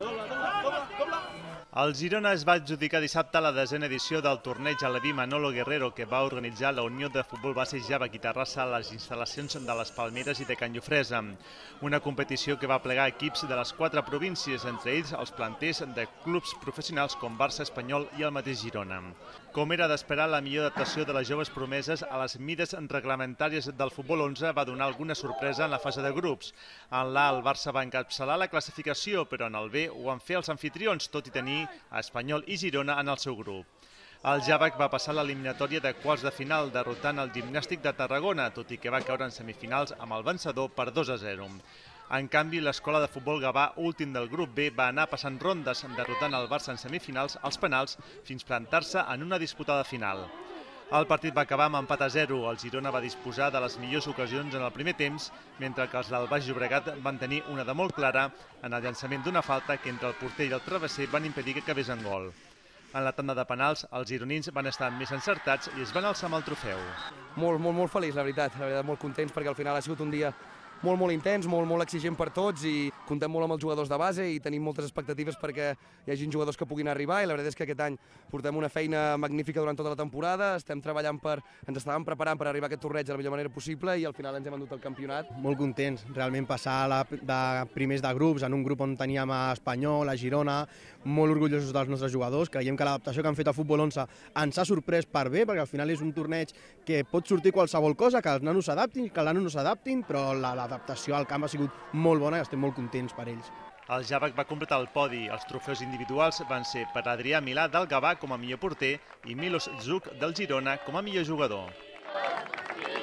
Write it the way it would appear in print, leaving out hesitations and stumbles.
El Girona es va adjudicar dissabte la 10a edició del torneig Aleví Manolo Guerrero que va organitzar la Unió de Futbol Base Jàvec i Terrassa a les instal·lacions de les Palmeres i de Can Llofresa. Una competició que va plegar equips de les 4 províncies, entre ells els planters de clubs professionals com Barça, Espanyol i el mateix Girona. Com era d'esperar, la millor adaptació de les joves promeses a les mides reglamentàries del futbol 11 va donar alguna sorpresa en la fase de grups. En l'A, el Barça va encapçalar la classificació, però en el B ho van fer els anfitrions, tot i tenir a Espanyol i Girona en el seu grup. El Jàvec va passar l'eliminatòria de quarts de final, derrotant el Gimnàstic de Tarragona, tot i que va caure en semifinals amb el vencedor per 2-0. En canvi, l'escola de futbol Gavà, últim del grup B, va anar passant rondes, derrotant el Barça en semifinals als penals fins plantar-se en una disputada final. El partit va acabar amb empat a 0. El Girona va disposar de les millors ocasions en el primer temps, mentre que els del Baix Llobregat van tenir una de molt clara en el llançament d'una falta que entre el porter i el travesser van impedir que acabés en gol. En la tanda de penals, els gironins van estar més encertats i es van alçar amb el trofeu. Molt feliç, la veritat, molt contents perquè al final ha sigut un dia molt intens, molt exigent per tots i comptem molt amb els jugadors de base i tenim moltes expectatives perquè hi hagi jugadors que puguin arribar i la veritat és que aquest any portem una feina magnífica durant tota la temporada, ens estàvem preparant per arribar a aquest torneig de la millor manera possible i al final ens hem endut el campionat. Molt contents, realment passar de primers de grups en un grup on teníem a Espanyol, a Girona, molt orgullosos dels nostres jugadors, creiem que l'adaptació que han fet a Futbol 11 ens ha sorprès per bé, perquè al final és un torneig que pot sortir qualsevol cosa, que els nanos s'adaptin, que els nanos no s'adaptin, però l'adaptació al camp ha sigut molt bona i estem molt contents per ells. El Jàvec va completar el podi. Els trofeus individuals van ser per Adrià Milà del Gavà com a millor porter i Milos Zuk del Girona com a millor jugador.